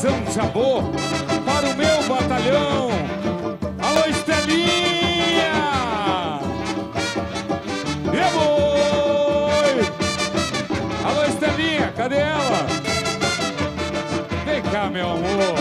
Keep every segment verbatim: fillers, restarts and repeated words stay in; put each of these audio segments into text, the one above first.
canção de amor para o meu batalhão. Alô, Estelinha! E boi! Alô, Estelinha, cadê ela? Vem cá, meu amor.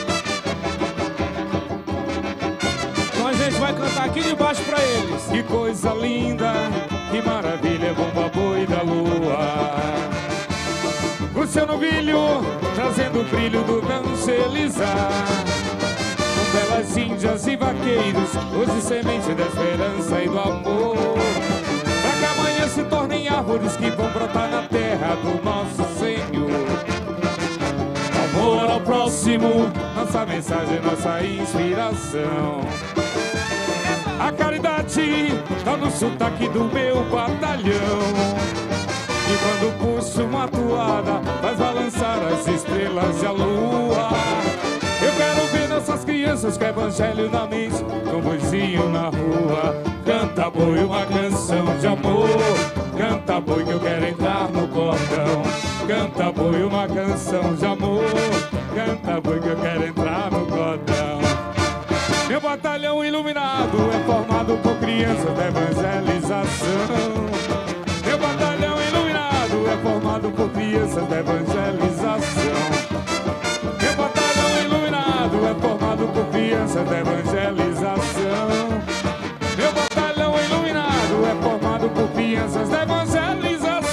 Então a gente vai cantar aqui de baixo pra eles. Que coisa linda, que maravilha, bomba boi da lua. O seu novilho trazendo o brilho do dançelizar, com belas índias e vaqueiros, hoje semente da esperança e do amor, pra que amanhã se tornem árvores que vão brotar na terra do nosso Senhor. Amor ao próximo, nossa mensagem, nossa inspiração. A caridade tá no sotaque do meu batalhão. E quando puxo uma toada, faz balançar as estrelas e a lua. Eu quero ver nossas crianças com evangelho na mente, com vozinho na rua. Canta boi, uma canção de amor. Canta boi que eu quero entrar no cordão. Canta boi, uma canção de amor. Canta boi que eu quero entrar no cordão. Meu batalhão iluminado é formado por crianças da evangelização. Meu batalhão iluminado é formado por crianças da evangelização. Meu batalhão iluminado é formado por crianças da evangelização. Meu batalhão iluminado é formado por crianças da evangelização.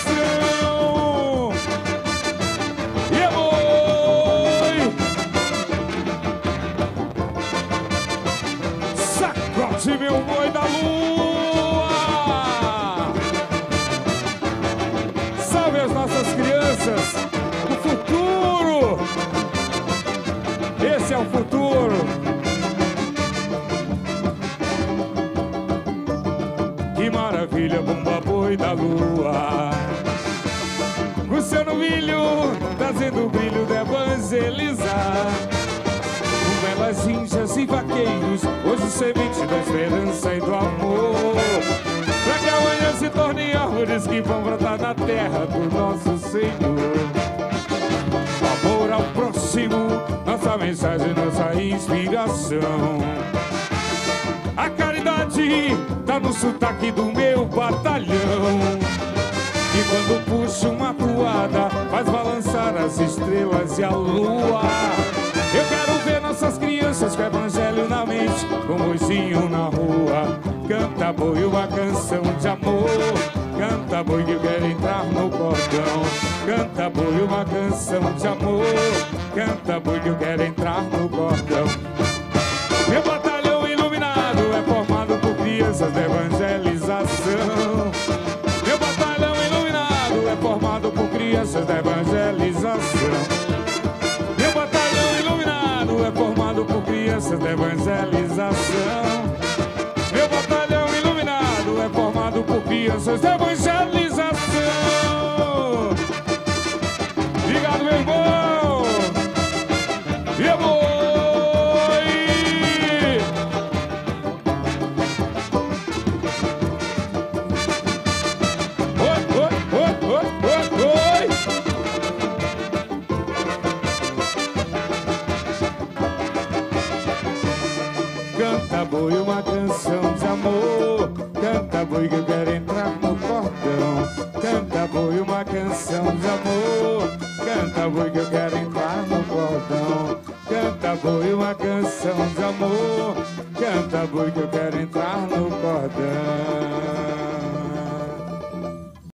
E boi! Sacode meu boi da lua! Salve as nossas crianças, o futuro! Esse é o futuro! Que maravilha, bomba boi da lua! O seu novilho trazendo o brilho de evangelizar, com belas índias e vaqueiros, hoje semente da esperança e do amor, pra que amanhã se tornem árvores que vão brotar na terra do nosso Senhor. Amor ao próximo, nossa mensagem, nossa inspiração. A caridade tá no sotaque do meu batalhão. E quando puxo uma toada, faz balançar as estrelas e a lua. Eu quero ver nossas crianças com evangelho na mente, com vozinho na rua. Canta boi, uma canção de amor. Canta boi que eu quero entrar no cordão. Canta boi, uma canção de amor. Canta boi que eu quero entrar no cordão. Meu batalhão iluminado é formado por crianças da evangelização. Meu batalhão iluminado é formado por crianças da evangelização. Meu batalhão iluminado é formado por crianças da evangelização. Meu batalhão iluminado é formado por crianças da evangelização. Obrigado, meu irmão. E boi! Oi, oi, oi, oi, oi, oi. Canta boi, uma canção de amor. Canta boi que eu quero entrar no cordão. Canta boi, uma canção de amor. Canta boi que eu quero entrar no cordão. Canta boi, uma canção de amor. Canta boi que eu quero entrar no cordão.